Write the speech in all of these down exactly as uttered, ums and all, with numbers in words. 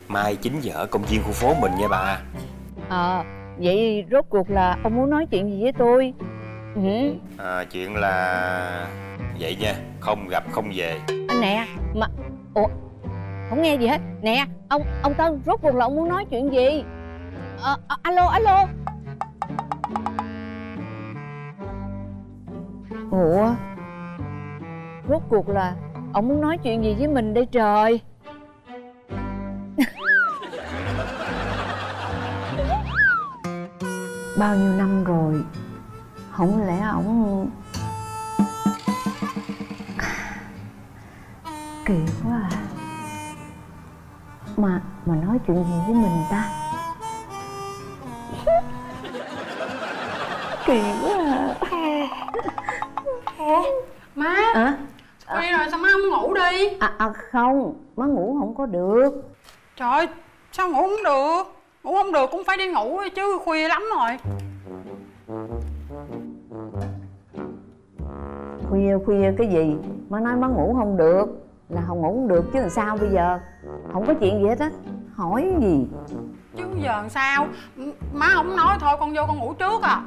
mai chín giờ ở công viên khu phố mình nha bà. Ờ, à, vậy rốt cuộc là ông muốn nói chuyện gì với tôi? Ừ. À, chuyện là vậy nha, không gặp không về. À, nè, mà... Ủa, không nghe gì hết. Nè, ông ông Tân, rốt cuộc là ông muốn nói chuyện gì? À, à, alo, alo. Ủa, rốt cuộc là ông muốn nói chuyện gì với mình đây trời? Bao nhiêu năm rồi, không lẽ ổng... Kỳ quá à. Mà, mà nói chuyện gì với mình ta? Kỳ quá à. Ủa, má à? Khuya rồi sao má không ngủ đi? À, à không, má ngủ không có được. Trời ơi, sao ngủ không được? Ngủ không được cũng phải đi ngủ chứ, khuya lắm rồi. Khuya khuya cái gì? Má nói má ngủ không được là không ngủ không được chứ làm sao bây giờ? Không có chuyện gì hết á. Hỏi gì? Chứ giờ làm sao? Má không nói thôi, con vô con ngủ trước à.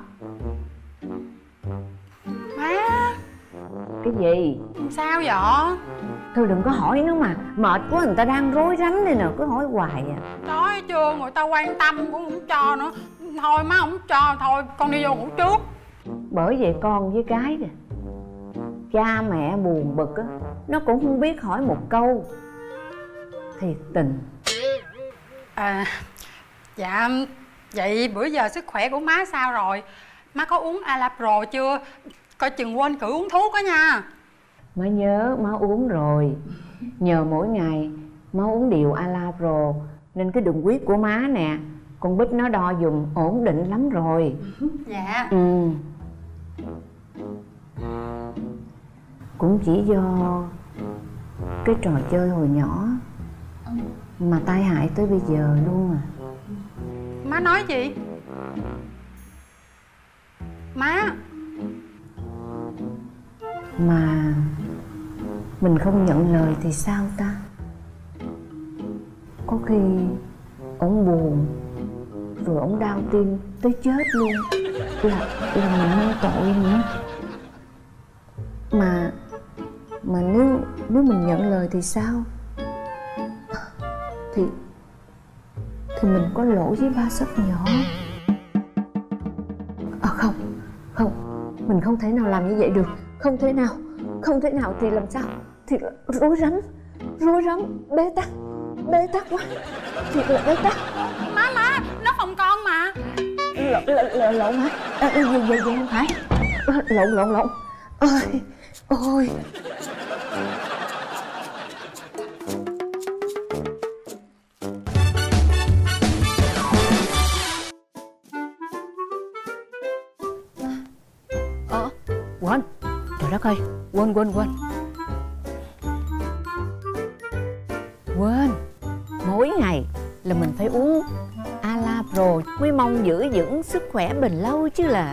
Má. Cái gì? Sao vậy? Thôi đừng có hỏi nữa mà. Mệt quá, người ta đang rối rắm đây nè, cứ hỏi hoài à. Nói chưa, người ta quan tâm cũng không cho nữa. Thôi má không cho, thôi con đi vô ngủ trước. Bởi vậy con với cái nè, cha mẹ buồn bực á, nó cũng không biết hỏi một câu. Thiệt tình. À, dạ, vậy bữa giờ sức khỏe của má sao rồi? Má có uống Alapro chưa? Coi chừng quên cử uống thuốc đó nha. Má nhớ má uống rồi. Nhờ mỗi ngày má uống điều Alapro nên cái đường huyết của má nè, con Bích nó đo dùm ổn định lắm rồi. Dạ. Ừ. Cũng chỉ do cái trò chơi hồi nhỏ mà tai hại tới bây giờ luôn à. Má nói gì? Má. Mà mình không nhận lời thì sao ta? Có khi ổng buồn rồi ổng đau tim tới chết luôn, là là mình mang tội nữa. Mà mà nếu nếu mình nhận lời thì sao? Thì thì mình có lỗi với ba Sóc nhỏ. À không, không, mình không thể nào làm như vậy được. Không thể nào, không thể nào thì làm sao? Thì rối rắm, rối rắm, bế tắc, bế tắc quá. Thiệt là bế tắc. Má, má, nó phòng con mà. Lộn, lộn, lộn hả? À, gì, gì, gì không phải. Lộn, lộn, lộn. Ôi, ôi. Ờ, quên. Trời đất ơi, quên, quên, quên. Quên. Mỗi ngày là mình phải uống Alapro mới mong giữ vững sức khỏe bền lâu chứ là.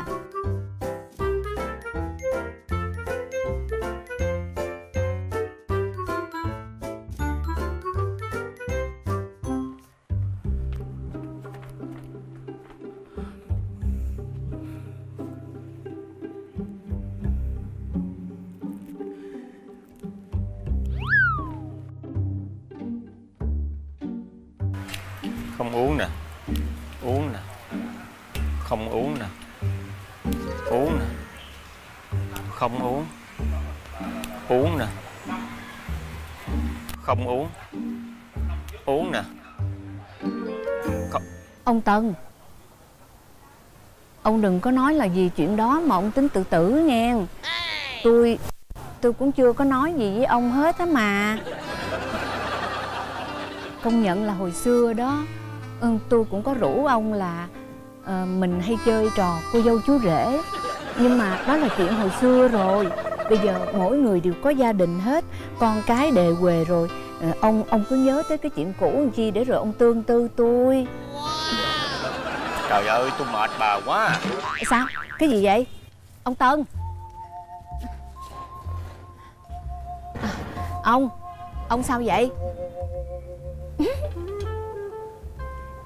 Không uống nè, uống nè, không uống nè, uống nè, không uống, uống nè, không uống, uống nè, không. Ông Tân, ông đừng có nói là gì chuyện đó mà ông tính tự tử nghe. Tôi tôi cũng chưa có nói gì với ông hết á mà. Công nhận là hồi xưa đó, ừ, tôi cũng có rủ ông là uh, mình hay chơi trò cô dâu chú rể. Nhưng mà đó là chuyện hồi xưa rồi. Bây giờ mỗi người đều có gia đình hết, con cái đề huề rồi. uh, Ông ông cứ nhớ tới cái chuyện cũ làm chi để rồi ông tương tư tôi. Trời ơi, tôi mệt bà quá à. Sao? Cái gì vậy? Ông Tân à, Ông Ông sao vậy?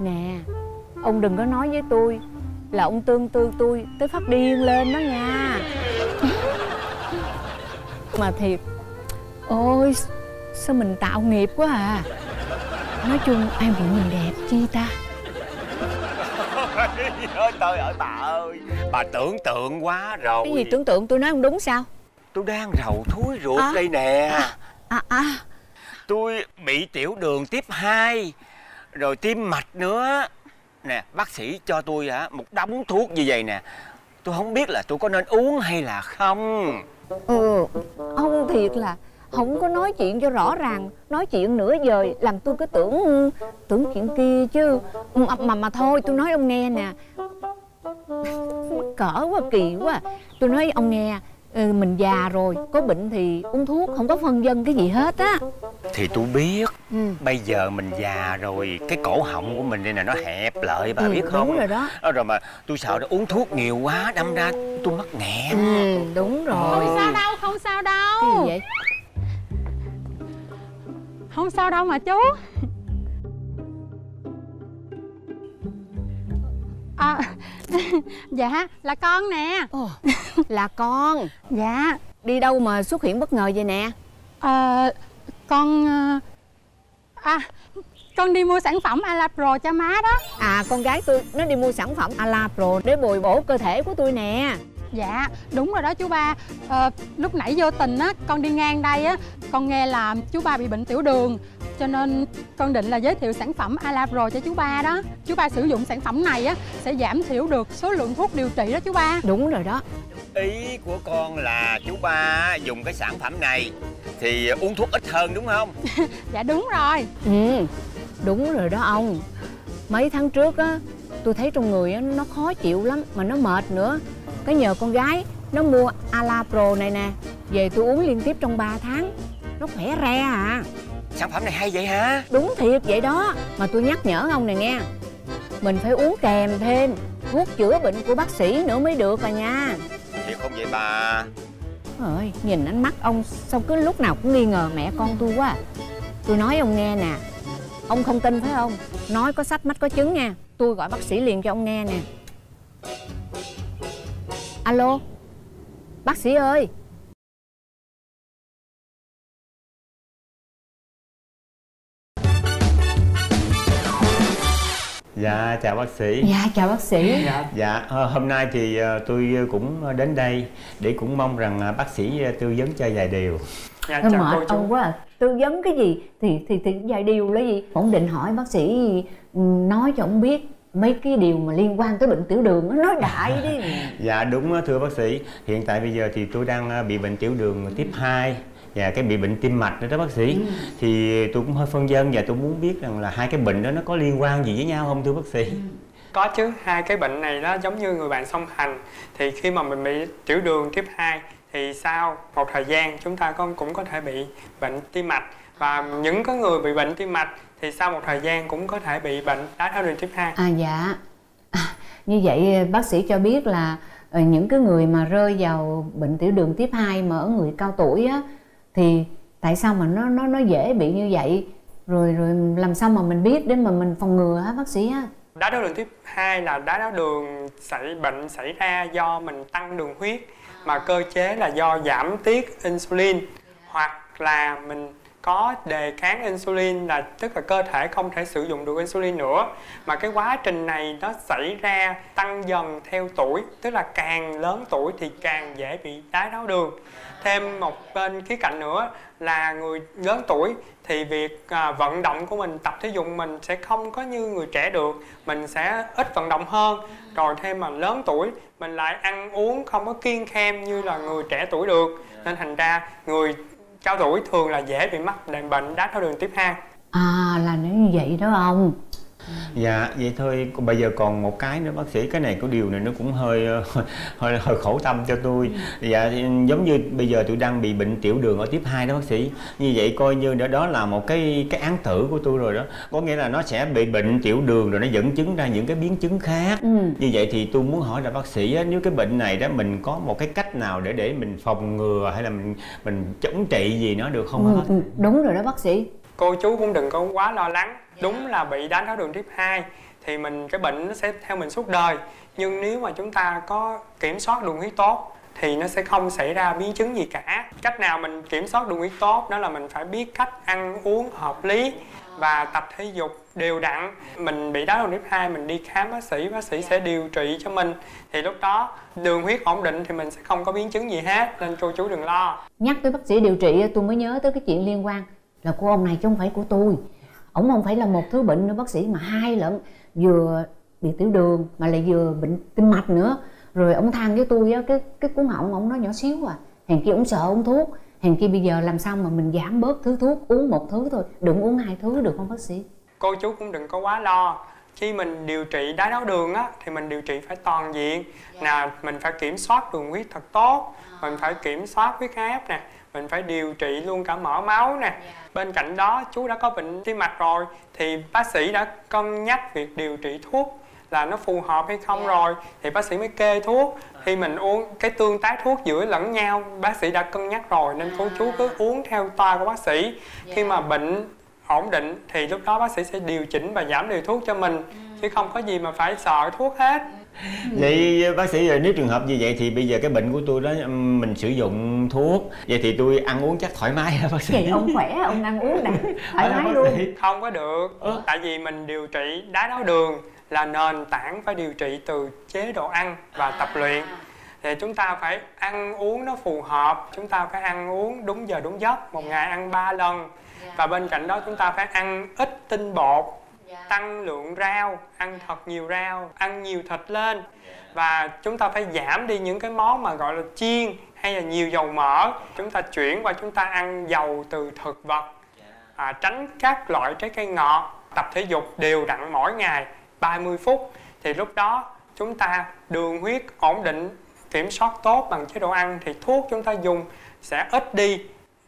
Nè, ông đừng có nói với tôi là ông tương tư tôi tới phát điên lên đó nha. Mà thiệt, ôi sao mình tạo nghiệp quá à. Nói chung ai phụ mình đẹp chi ta. Trời ơi bà ơi, bà tưởng tượng quá rồi. Cái gì tưởng tượng, tôi nói không đúng sao? Tôi đang rầu thúi ruột à, đây nè. À, à, à. Tôi bị tiểu đường tiếp hai, rồi tim mạch nữa. Nè, bác sĩ cho tôi hả một đống thuốc như vậy nè. Tôi không biết là tôi có nên uống hay là không. Ừ, ông thiệt là không có nói chuyện cho rõ ràng. Nói chuyện nửa giờ làm tôi cứ tưởng tưởng chuyện kia chứ. Mà mà, mà thôi tôi nói ông nghe nè. Cỡ quá, kỳ quá. Tôi nói ông nghe, mình già rồi, có bệnh thì uống thuốc, không có phân vân cái gì hết á. Thì tôi biết. ừ. Bây giờ mình già rồi, cái cổ họng của mình đây nè nó hẹp lại, bà ừ, biết không? Đúng rồi đó. Rồi mà tôi sợ nó uống thuốc nhiều quá đâm ra tôi mắc nghẹn. Ừ, đúng rồi. Không sao đâu, không sao đâu. Cái gì vậy? Không sao đâu mà chú. À, dạ là con nè. Ồ, là con. Dạ. Đi đâu mà xuất hiện bất ngờ vậy nè? À, con à, con đi mua sản phẩm Alapro cho má đó. À, con gái tôi nó đi mua sản phẩm Alapro để bồi bổ cơ thể của tôi nè. Dạ đúng rồi đó chú ba. à, Lúc nãy vô tình á, con đi ngang đây á, con nghe là chú ba bị bệnh tiểu đường, cho nên con định là giới thiệu sản phẩm Alapro cho chú ba đó. Chú ba sử dụng sản phẩm này á sẽ giảm thiểu được số lượng thuốc điều trị đó chú ba. Đúng rồi đó. Ý của con là chú ba dùng cái sản phẩm này thì uống thuốc ít hơn đúng không? Dạ đúng rồi. Ừ, đúng rồi đó ông. Mấy tháng trước á, tôi thấy trong người á, nó khó chịu lắm, mà nó mệt nữa. Cái nhờ con gái nó mua Alapro này nè, về tôi uống liên tiếp trong ba tháng. Nó khỏe re à. Sản phẩm này hay vậy hả? Đúng thiệt vậy đó. Mà tôi nhắc nhở ông này nghe, mình phải uống kèm thêm thuốc chữa bệnh của bác sĩ nữa mới được à nha. Thiệt không vậy bà? Ơi, nhìn ánh mắt ông sao cứ lúc nào cũng nghi ngờ mẹ con tôi quá. Tôi nói ông nghe nè, ông không tin phải không? Nói có sách mách có chứng nha. Tôi gọi bác sĩ liền cho ông nghe nè. Alo, bác sĩ ơi. Dạ chào bác sĩ. Dạ chào bác sĩ. Dạ, dạ hôm nay thì tôi cũng đến đây để cũng mong rằng bác sĩ tư vấn cho vài điều. Dạ, chào mệt cô ông quá à. Tư vấn cái gì thì thì thì vài điều là gì? Ổn định hỏi bác sĩ nói cho ông biết mấy cái điều mà liên quan tới bệnh tiểu đường, nó nói đại đi. Dạ đúng thưa bác sĩ. Hiện tại bây giờ thì tôi đang bị bệnh tiểu đường tiếp hai và cái bị bệnh tim mạch nữa đó bác sĩ. ừ. Thì tôi cũng hơi phân vân và tôi muốn biết rằng là hai cái bệnh đó nó có liên quan gì với nhau không thưa bác sĩ? ừ. Có chứ, hai cái bệnh này nó giống như người bạn song hành. Thì khi mà mình bị tiểu đường tiếp hai thì sau một thời gian chúng ta cũng có thể bị bệnh tim mạch. Và những cái người bị bệnh tim mạch thì sau một thời gian cũng có thể bị bệnh đái tháo đường tiếp hai. À dạ. À, như vậy bác sĩ cho biết là những cái người mà rơi vào bệnh tiểu đường tiếp hai mà ở người cao tuổi á, thì tại sao mà nó nó nó dễ bị như vậy, rồi rồi làm sao mà mình biết để mà mình phòng ngừa hả bác sĩ á? Đái tháo đường tiếp hai là đái tháo đường xảy bệnh xảy ra do mình tăng đường huyết, mà cơ chế là do giảm tiết insulin, hoặc là mình có đề kháng insulin, là tức là cơ thể không thể sử dụng được insulin nữa. Mà cái quá trình này nó xảy ra tăng dần theo tuổi, tức là càng lớn tuổi thì càng dễ bị đái tháo đường. Thêm một bên khía cạnh nữa là người lớn tuổi thì việc à, vận động của mình, tập thể dục mình sẽ không có như người trẻ được, mình sẽ ít vận động hơn. Rồi thêm mà lớn tuổi mình lại ăn uống không có kiêng khem như là người trẻ tuổi được, nên thành ra người cao tuổi thường là dễ bị mắc bệnh đái tháo đường tiếp hai. À, là nó như vậy đó ông. Dạ vậy thôi, bây giờ còn một cái nữa bác sĩ, cái này có điều này nó cũng hơi hơi hơi khổ tâm cho tôi. Dạ giống như bây giờ tôi đang bị bệnh tiểu đường ở tiếp hai đó bác sĩ. Như vậy coi như đó đó là một cái cái án tử của tôi rồi đó. Có nghĩa là nó sẽ bị bệnh tiểu đường rồi nó dẫn chứng ra những cái biến chứng khác. ừ. Như vậy thì tôi muốn hỏi là bác sĩ á, nếu cái bệnh này đó mình có một cái cách nào để để mình phòng ngừa hay là mình mình chống trị gì nó được không? ừ, ừ, Đúng rồi đó bác sĩ. Cô chú cũng đừng có quá lo lắng. đúng là bị đái tháo đường tuyếp hai thì mình cái bệnh nó sẽ theo mình suốt đời. Nhưng nếu mà chúng ta có kiểm soát đường huyết tốt thì nó sẽ không xảy ra biến chứng gì cả. Cách nào mình kiểm soát đường huyết tốt đó là mình phải biết cách ăn uống hợp lý và tập thể dục đều đặn. Mình bị đái tháo đường tuyếp hai mình đi khám bác sĩ, bác sĩ sẽ điều trị cho mình. Thì lúc đó đường huyết ổn định thì mình sẽ không có biến chứng gì hết, nên cô chú đừng lo. Nhắc tới bác sĩ điều trị tôi mới nhớ tới cái chuyện liên quan là của ông này chứ không phải của tôi. Ổng không phải là một thứ bệnh nữa bác sĩ, mà hai lận, vừa bị tiểu đường mà lại vừa bệnh tim mạch nữa. Rồi ông than với tôi á, cái cái cuốn họng ông nó nhỏ xíu à, hèn kia ông sợ uống thuốc, hèn kia bây giờ làm sao mà mình giảm bớt thứ thuốc, uống một thứ thôi, đừng uống hai thứ được không bác sĩ? Cô chú cũng đừng có quá lo. Khi mình điều trị đái tháo đường á thì mình điều trị phải toàn diện. Là mình phải kiểm soát đường huyết thật tốt, mình phải kiểm soát huyết áp nè, mình phải điều trị luôn cả mỡ máu nè. Bên cạnh đó chú đã có bệnh tim mạch rồi thì bác sĩ đã cân nhắc việc điều trị thuốc là nó phù hợp hay không rồi thì bác sĩ mới kê thuốc. Khi mình uống cái tương tác thuốc giữa lẫn nhau bác sĩ đã cân nhắc rồi, nên cô chú cứ uống theo toa của bác sĩ. Khi mà bệnh ổn định thì lúc đó bác sĩ sẽ điều chỉnh và giảm liều thuốc cho mình, chứ không có gì mà phải sợ thuốc hết. Vậy bác sĩ, nếu trường hợp như vậy thì bây giờ cái bệnh của tôi đó mình sử dụng thuốc, vậy thì tôi ăn uống chắc thoải mái hả bác sĩ? Vậy ông khỏe, ông ăn uống đã thoải mái luôn. Không có được, ừ. Tại vì mình điều trị đái tháo đường là nền tảng phải điều trị từ chế độ ăn và tập luyện. Thì chúng ta phải ăn uống nó phù hợp, chúng ta phải ăn uống đúng giờ đúng giấc, một ngày ăn ba lần. Và bên cạnh đó chúng ta phải ăn ít tinh bột, tăng lượng rau, ăn thật nhiều rau, ăn nhiều thịt lên. Và chúng ta phải giảm đi những cái món mà gọi là chiên hay là nhiều dầu mỡ. Chúng ta chuyển qua chúng ta ăn dầu từ thực vật, à, tránh các loại trái cây ngọt, tập thể dục đều đặn mỗi ngày ba mươi phút. Thì lúc đó chúng ta đường huyết ổn định, kiểm soát tốt bằng chế độ ăn thì thuốc chúng ta dùng sẽ ít đi.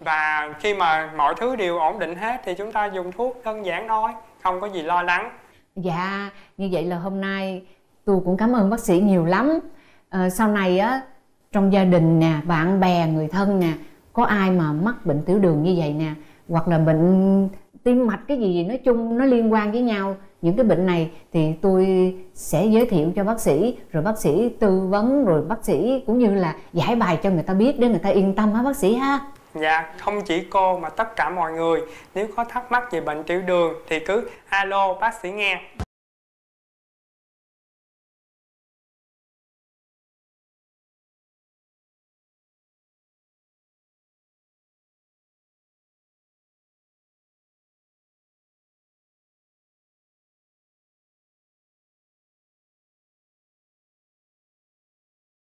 Và khi mà mọi thứ đều ổn định hết thì chúng ta dùng thuốc đơn giản thôi, không có gì lo lắng. Dạ, như vậy là hôm nay tôi cũng cảm ơn bác sĩ nhiều lắm. à, Sau này á, trong gia đình nè, bạn bè, người thân nè, có ai mà mắc bệnh tiểu đường như vậy nè, hoặc là bệnh tim mạch cái gì gì nói chung nó liên quan với nhau, những cái bệnh này thì tôi sẽ giới thiệu cho bác sĩ, rồi bác sĩ tư vấn, rồi bác sĩ cũng như là giải bài cho người ta biết để người ta yên tâm hả bác sĩ ha? Dạ, không chỉ cô mà tất cả mọi người nếu có thắc mắc về bệnh tiểu đường thì cứ alo bác sĩ nghe.